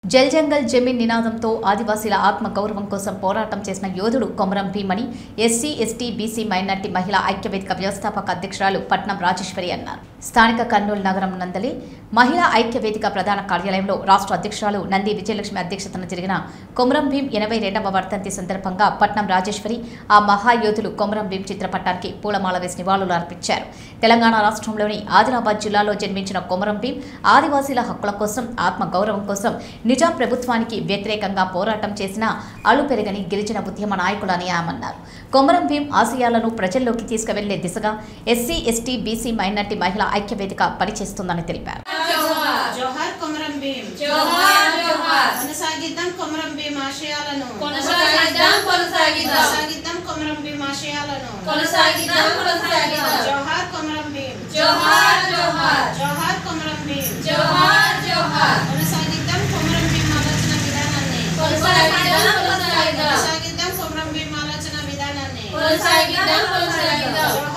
జల్ జంగల్ జమీన్ నినాదంతో ఆదివాసీల ఆత్మ గౌరవం కోసం పోరాటం చేసిన యోధుడు కొమరం భీమని ఎస్సీ ఎస్టీ బీసీ మైనార్టీ మహిళా ఐక్యవేదిక వ్యవస్థాపక అధ్యక్షురాలు పట్నం రాజేశ్వరి అన్నారు. స్థానిక కర్నూలు నగరం నందలి మహిళా ఐక్యవేదిక ప్రధాన కార్యాలయంలో రాష్ట్ర అధ్యక్షురాలు నంది విజయలక్ష్మి అధ్యక్షతన జరిగిన కొమరం భీం 82వ వర్ధంతి సందర్భంగా పట్నం రాజేశ్వరి ఆ మహాయోధులు కొమరం భీం చిత్రపటానికి పూలమాల వేసి నివాళులు అర్పించారు. తెలంగాణ రాష్ట్రంలోని ఆదిలాబాద్ జిల్లాలో జన్మించిన కొమరం భీం ఆదివాసీల హక్కుల కోసం ఆత్మ గౌరవం కోసం నిజాం ప్రభుత్వానికి వ్యతిరేకంగా పోరాటం చేసిన అలుపెరగని గిరిజన ఉద్యమ నాయకులని ఆమెన్నారు. కొమరం భీం ఆశయాలను ప్రజల్లోకి తీసుకువెళ్లే దిశగా ఎస్సీ ఎస్టీ బీసీ మైనార్టీ మహిళా ఐక్యవేదిక పనిచేస్తుందని తెలిపారు. జోహార్ కొమరం భీం, కొనసాగిద్దాం కొమరం భీం ఆశయాలను, కొనసాగిద్దాం కొమరం భీం ఆశయాలను, జోహార్ కొమరం భీం, జోహార్ జోహార్, జోహార్ కొమరం భీం, జోహార్ జోహార్, కొనసాగిద్దాం కొమరం భీం ఆలోచన విధానాన్ని, కొనసాగిద్దాం కొమరం భీం ఆలోచన విధానాన్ని, కొనసాగిద్దాం.